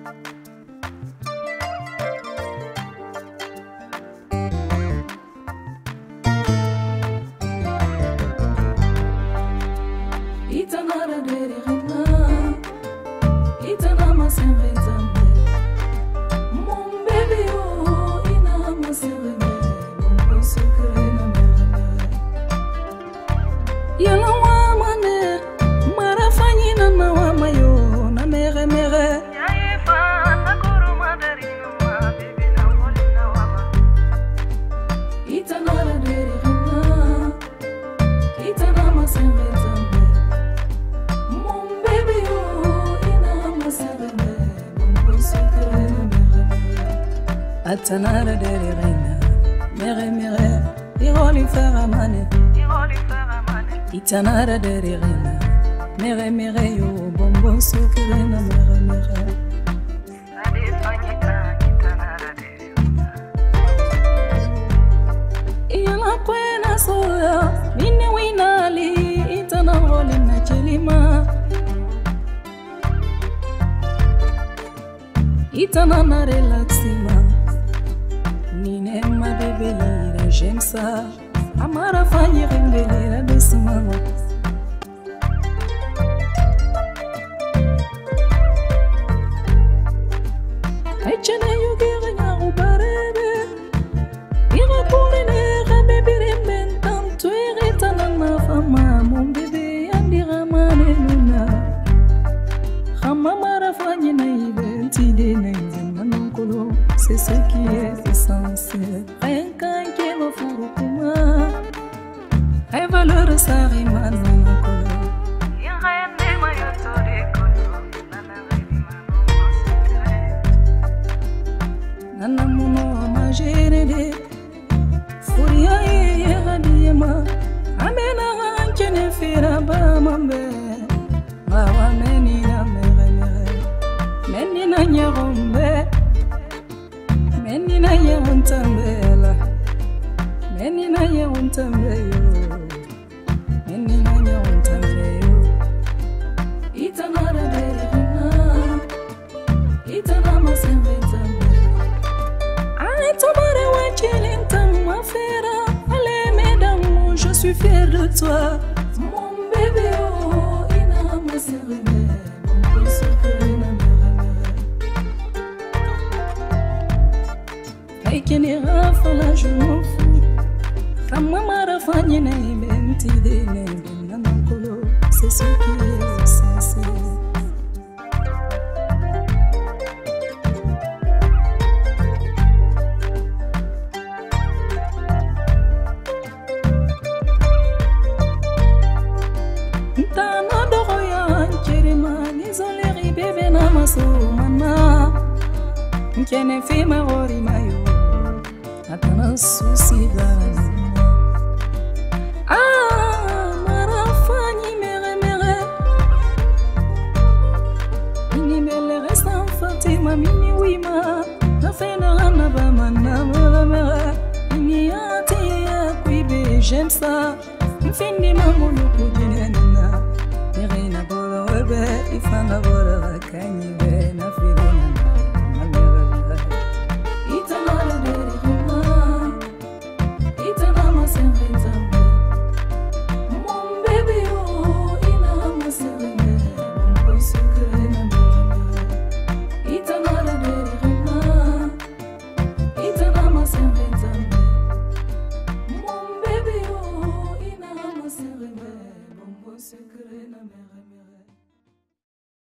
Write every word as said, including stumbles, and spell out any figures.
Itanara dere rena, itana masenre tambe. Mon bébé oh, ina masenre me, mon secret na mere. Yala wa mane, marafanyi na na wa mayo na mere mere. Yaye fa na kuru madarino ma bébé na woli na wa ma. Itanara dere rena, itana masenre tambe. Atanara dere reina, mere mere, iroli faramane, iroli faramane. Itanara dere reina, mere mere yo bombo sukre na mere mere. Ade fanyika itanara dere reina. Iyala kwena soya, mine winali itanaroli na chelima. Itanana relaxima. Nine ma bébé ira, j'aime ça. Amara fanyi rimbelera doucement. Aichana yugere na ubarebe. Ira kurine rabe biremben tanto eretana na fama. Mon bébé andira mane luna. Khama mara fanyi na ibenti de na izena nankolo. C'est ce qui est essentiel. Rien qu'un qui est au four kuma. Ay valeur sa rima na kolo. Ya rende ma yo tore kolo. Nana rima no secret. Nana muno ma jerede. Furia ye radiyema. Amena hankene fira ba mambe. Mawa meni na mere mere. Meni na nyarombe. Meni na ye untambela, meni na ye untambeyo, meni na ye untambeyo. Itanara dere rena, itana masenre tambe. Allez tomare wa chelintam ma fera, allez mesdames, je suis fier de toi, mon bébé oh, ina masenre me, mon secret na mere mere. Aikene rafa la je m'en fous. Kama marafanyi na ibenti de ne na nankolo. C'est ce qui est essentiel. Ntana doro ya ncherema nizoleri bebe na maso mama. Nkene fima gori mayo. Atana souci d'âme. Ah, marafanyi mere mere. Mini belle reste en Fatima, mini wima. Na fena na ba mana mere mere. Mini ati ya kuibe, j'aime ça. Mfindi mamulu kujinena. Nere na bolo webe, ifana bolo wakanyi be na fili.